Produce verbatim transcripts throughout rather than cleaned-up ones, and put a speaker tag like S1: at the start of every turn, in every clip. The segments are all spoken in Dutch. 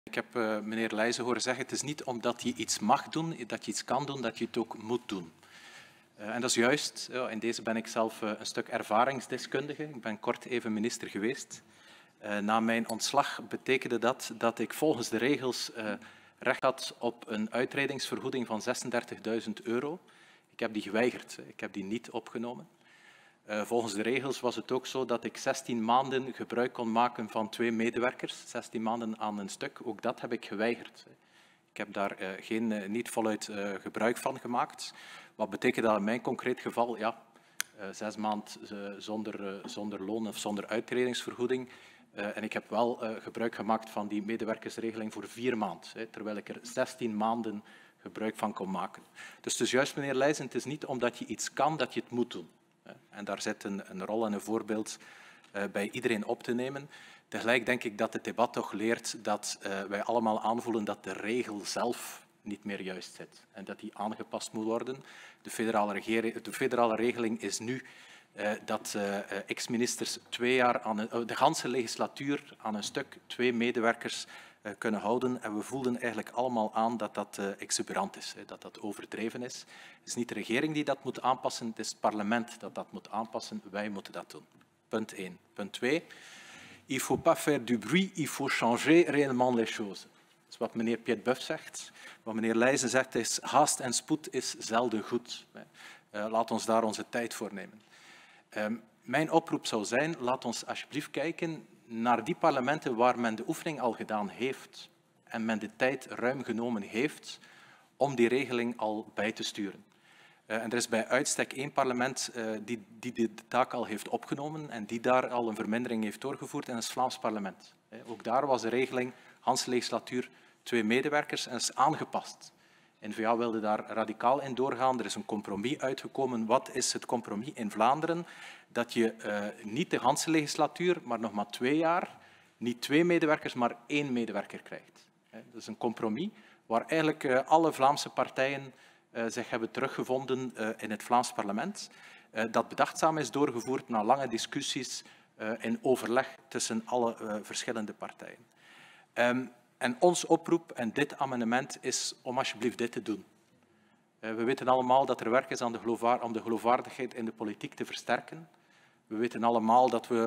S1: Ik heb uh, meneer Leijzen horen zeggen, het is niet omdat je iets mag doen, dat je iets kan doen, dat je het ook moet doen. Uh, en dat is juist. Ja, in deze ben ik zelf uh, een stuk ervaringsdeskundige. Ik ben kort even minister geweest. Uh, na mijn ontslag betekende dat dat ik volgens de regels uh, recht had op een uitredingsvergoeding van zesendertigduizend euro. Ik heb die geweigerd. Ik heb die niet opgenomen. Uh, volgens de regels was het ook zo dat ik zestien maanden gebruik kon maken van twee medewerkers, zestien maanden aan een stuk. Ook dat heb ik geweigerd. Ik heb daar uh, geen, uh, niet voluit uh, gebruik van gemaakt. Wat betekent dat in mijn concreet geval? Ja, uh, zes maanden uh, zonder, uh, zonder loon of zonder uitredingsvergoeding. Uh, en ik heb wel uh, gebruik gemaakt van die medewerkersregeling voor vier maanden, hè, terwijl ik er zestien maanden gebruik van kon maken. Dus het is juist, meneer Leijzen, het is niet omdat je iets kan dat je het moet doen. En daar zit een, een rol en een voorbeeld uh, bij iedereen op te nemen. Tegelijk denk ik dat het debat toch leert dat uh, wij allemaal aanvoelen dat de regel zelf niet meer juist zit en dat die aangepast moet worden. De federale, regering, de federale regeling is nu uh, dat uh, ex-ministers twee jaar aan een, uh, de ganse legislatuur aan een stuk twee medewerkers uh, kunnen houden. En we voelden eigenlijk allemaal aan dat dat uh, exuberant is, hè, dat dat overdreven is. Het is niet de regering die dat moet aanpassen, het is het parlement dat dat moet aanpassen. Wij moeten dat doen. Punt één. Punt twee. Il ne faut pas faire du bruit, il faut changer réellement les choses. Dat is wat meneer Piet Buff zegt. Wat meneer Leijzen zegt is, haast en spoed is zelden goed. Uh, laat ons daar onze tijd voor nemen. Uh, mijn oproep zou zijn, laat ons alsjeblieft kijken naar die parlementen waar men de oefening al gedaan heeft en men de tijd ruim genomen heeft om die regeling al bij te sturen. Uh, en er is bij uitstek één parlement uh, die, die de taak al heeft opgenomen en die daar al een vermindering heeft doorgevoerd, en dat is het Vlaams parlement. Uh, ook daar was de regeling, Hans legislatuur, twee medewerkers en is aangepast. N V A wilde daar radicaal in doorgaan. Er is een compromis uitgekomen. Wat is het compromis in Vlaanderen? Dat je uh, niet de hele legislatuur, maar nog maar twee jaar, niet twee medewerkers, maar één medewerker krijgt. Dat is een compromis waar eigenlijk uh, alle Vlaamse partijen uh, zich hebben teruggevonden uh, in het Vlaams parlement. Uh, dat bedachtzaam is doorgevoerd na lange discussies uh, in overleg tussen alle uh, verschillende partijen. Um, En ons oproep en dit amendement is om alsjeblieft dit te doen. Uh, we weten allemaal dat er werk is aan de geloofwaar- om de geloofwaardigheid in de politiek te versterken. We weten allemaal dat we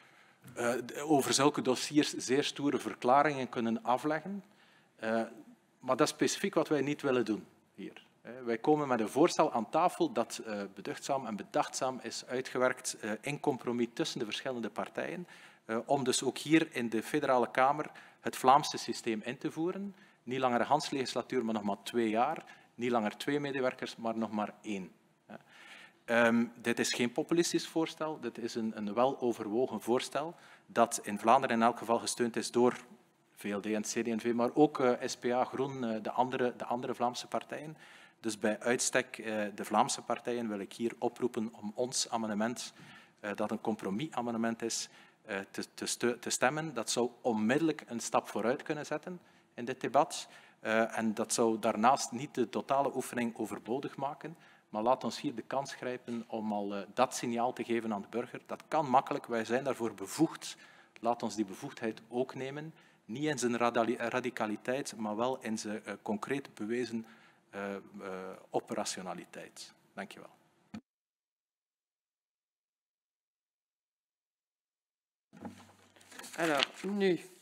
S1: uh, over zulke dossiers zeer stoere verklaringen kunnen afleggen. Uh, maar dat is specifiek wat wij niet willen doen hier. Uh, wij komen met een voorstel aan tafel dat uh, beduchtzaam en bedachtzaam is uitgewerkt uh, in compromis tussen de verschillende partijen. Uh, om dus ook hier in de federale Kamer het Vlaamse systeem in te voeren. Niet langer een Hans legislatuur, maar nog maar twee jaar. Niet langer twee medewerkers, maar nog maar één. Um, dit is geen populistisch voorstel. Dit is een, een weloverwogen voorstel dat in Vlaanderen in elk geval gesteund is door V L D en C D en V, maar ook uh, S P A, Groen, uh, de, andere, de andere Vlaamse partijen. Dus bij uitstek uh, de Vlaamse partijen wil ik hier oproepen om ons amendement, uh, dat een compromisamendement is, uh, te, te, te stemmen. Dat zou onmiddellijk een stap vooruit kunnen zetten in dit debat. Uh, en dat zou daarnaast niet de totale oefening overbodig maken. Maar laat ons hier de kans grijpen om al uh, dat signaal te geven aan de burger. Dat kan makkelijk, wij zijn daarvoor bevoegd. Laat ons die bevoegdheid ook nemen. Niet in zijn radicaliteit, maar wel in zijn uh, concreet bewezen uh, uh, operationaliteit. Dank je wel.
S2: Alors, nu